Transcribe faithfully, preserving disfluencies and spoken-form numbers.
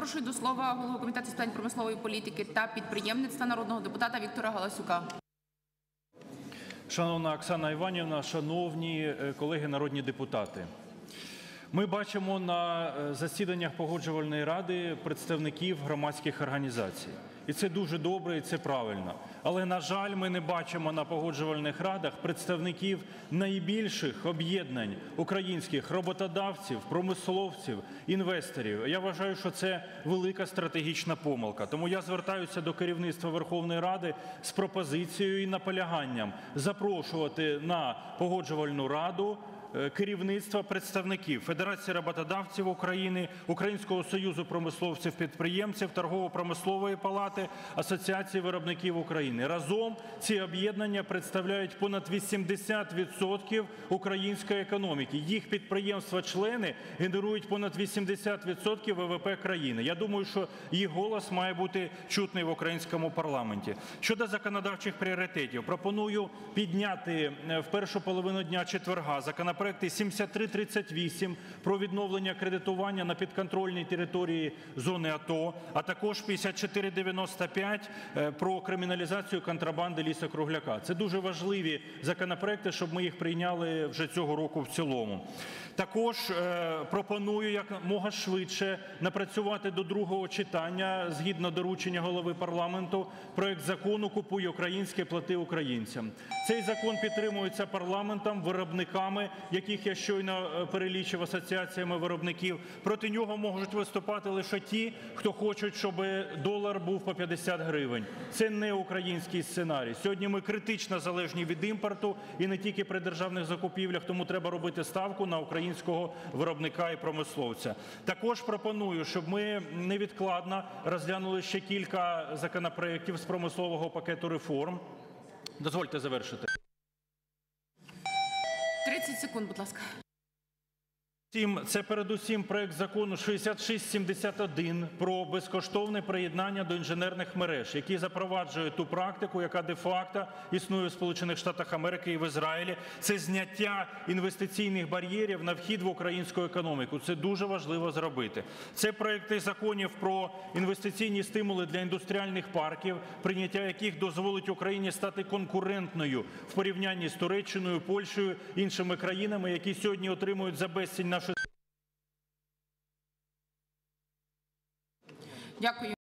Запрошую до слова голову Комітету з питань промислової політики та підприємництва народного депутата Віктора Галасюка. Шановна Оксана Іванівна, шановні колеги народні депутати. Ми бачимо на засіданнях Погоджувальної ради представників громадських організацій. І це дуже добре, і це правильно. Але, на жаль, ми не бачимо на погоджувальних радах представників найбільших об'єднань українських роботодавців, промисловців, інвесторів. Я вважаю, що це велика стратегічна помилка. Тому я звертаюся до керівництва Верховної Ради з пропозицією і наполяганням запрошувати на Погоджувальну раду керівництва представників Федерації роботодавців України, Українського союзу промисловців-підприємців, Торгово-промислової палати, Асоціації виробників України. Разом ці об'єднання представляють понад вісімдесят відсотків української економіки. Їх підприємства-члени генерують понад вісімдесят відсотків ВВП країни. Я думаю, що їх голос має бути чутний в українському парламенті. Щодо законодавчих пріоритетів, пропоную підняти в першу половину дня четверга законопроект Проекти сімдесят три тридцять вісім про відновлення кредитування на підконтрольній території зони АТО, а також п'ятдесят чотири дев'яносто п'ять про криміналізацію контрабанди лісу-кругляка. Це дуже важливі законопроекти, щоб ми їх прийняли вже цього року в цілому. Також е, пропоную якомога швидше напрацювати до другого читання, згідно доручення голови парламенту, проект закону «Купуй українське, плати українцям». Цей закон підтримується парламентом, виробниками, яких я щойно перелічив, асоціаціями виробників. Проти нього можуть виступати лише ті, хто хочуть, щоб долар був по п'ятдесят гривень. Це не український сценарій. Сьогодні ми критично залежні від імпорту і не тільки при державних закупівлях, тому треба робити ставку на українського виробника і промисловця. Також пропоную, щоб ми невідкладно розглянули ще кілька законопроєктів з промислового пакету реформ. Дозвольте завершити. тридцять секунд, будь ласка. Це передусім проект закону шістдесят шість сімдесят один про безкоштовне приєднання до інженерних мереж, який запроваджує ту практику, яка де-факто існує в Сполучених Штатах Америки і в Ізраїлі. Це зняття інвестиційних бар'єрів на вхід в українську економіку. Це дуже важливо зробити. Це проекти законів про інвестиційні стимули для індустріальних парків, прийняття яких дозволить Україні стати конкурентною в порівнянні з Туреччиною, Польщею, іншими країнами, які сьогодні отримують за безцінь наші. Дякую.